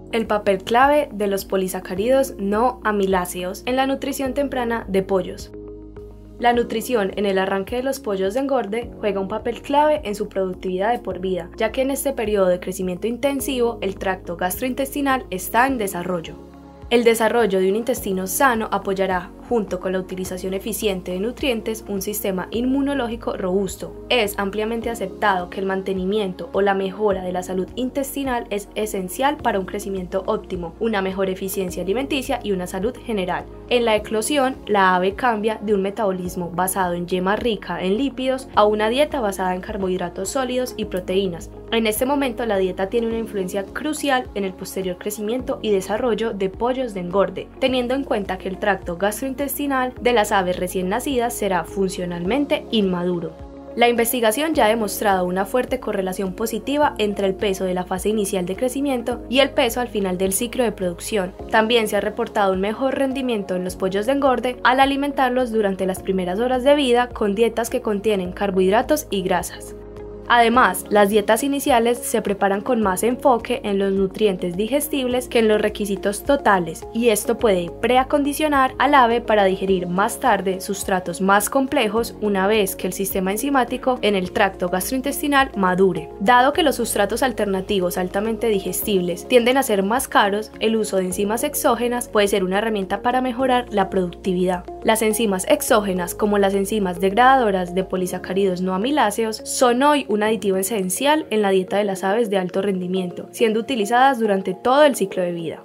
El papel clave de los polisacáridos no amiláceos en la nutrición temprana de pollos. La nutrición en el arranque de los pollos de engorde juega un papel clave en su productividad de por vida, ya que en este periodo de crecimiento intensivo el tracto gastrointestinal está en desarrollo. El desarrollo de un intestino sano apoyará, junto con la utilización eficiente de nutrientes, un sistema inmunológico robusto. Es ampliamente aceptado que el mantenimiento o la mejora de la salud intestinal es esencial para un crecimiento óptimo, una mejor eficiencia alimenticia y una salud general. En la eclosión, la ave cambia de un metabolismo basado en yema rica en lípidos a una dieta basada en carbohidratos sólidos y proteínas. En este momento, la dieta tiene una influencia crucial en el posterior crecimiento y desarrollo de pollos de engorde, teniendo en cuenta que el tracto gastrointestinal de las aves recién nacidas será funcionalmente inmaduro. La investigación ya ha demostrado una fuerte correlación positiva entre el peso de la fase inicial de crecimiento y el peso al final del ciclo de producción. También se ha reportado un mejor rendimiento en los pollos de engorde al alimentarlos durante las primeras horas de vida con dietas que contienen carbohidratos y grasas. Además, las dietas iniciales se preparan con más enfoque en los nutrientes digestibles que en los requisitos totales, y esto puede preacondicionar al ave para digerir más tarde sustratos más complejos una vez que el sistema enzimático en el tracto gastrointestinal madure. Dado que los sustratos alternativos altamente digestibles tienden a ser más caros, el uso de enzimas exógenas puede ser una herramienta para mejorar la productividad. Las enzimas exógenas, como las enzimas degradadoras de polisacáridos no amiláceos, son hoy un aditivo esencial en la dieta de las aves de alto rendimiento, siendo utilizadas durante todo el ciclo de vida.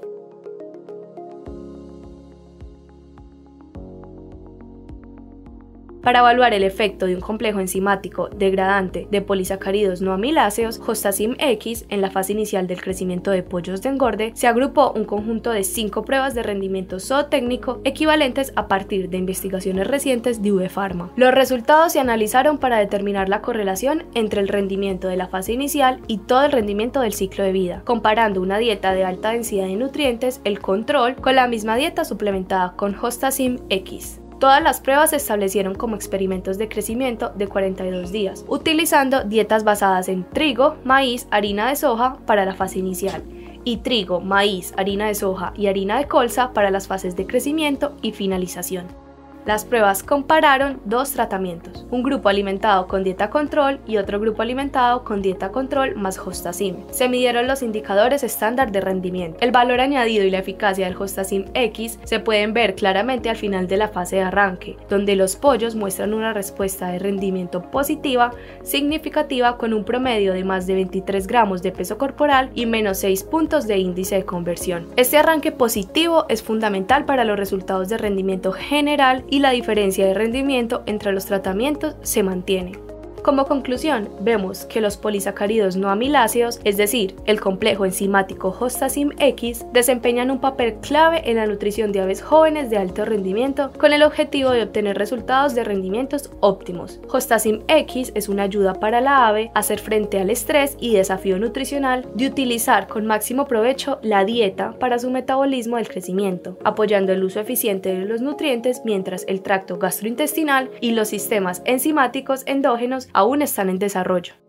Para evaluar el efecto de un complejo enzimático degradante de polisacáridos no amiláceos, Hostazim X, en la fase inicial del crecimiento de pollos de engorde, se agrupó un conjunto de 5 pruebas de rendimiento zootécnico equivalentes a partir de investigaciones recientes de V-Pharma. Los resultados se analizaron para determinar la correlación entre el rendimiento de la fase inicial y todo el rendimiento del ciclo de vida, comparando una dieta de alta densidad de nutrientes, el control, con la misma dieta suplementada con Hostazim X. Todas las pruebas se establecieron como experimentos de crecimiento de 42 días, utilizando dietas basadas en trigo, maíz, harina de soja para la fase inicial, y trigo, maíz, harina de soja y harina de colza para las fases de crecimiento y finalización. Las pruebas compararon dos tratamientos, un grupo alimentado con dieta control y otro grupo alimentado con dieta control más Hostazim. Se midieron los indicadores estándar de rendimiento. El valor añadido y la eficacia del Hostazim X se pueden ver claramente al final de la fase de arranque, donde los pollos muestran una respuesta de rendimiento positiva significativa con un promedio de más de 23 gramos de peso corporal y menos 6 puntos de índice de conversión. Este arranque positivo es fundamental para los resultados de rendimiento general y la diferencia de rendimiento entre los tratamientos se mantiene. Como conclusión, vemos que los polisacáridos no amiláceos, es decir, el complejo enzimático Hostazim X, desempeñan un papel clave en la nutrición de aves jóvenes de alto rendimiento con el objetivo de obtener resultados de rendimientos óptimos. Hostazim X es una ayuda para la ave a hacer frente al estrés y desafío nutricional de utilizar con máximo provecho la dieta para su metabolismo del crecimiento, apoyando el uso eficiente de los nutrientes mientras el tracto gastrointestinal y los sistemas enzimáticos endógenos aún están en desarrollo.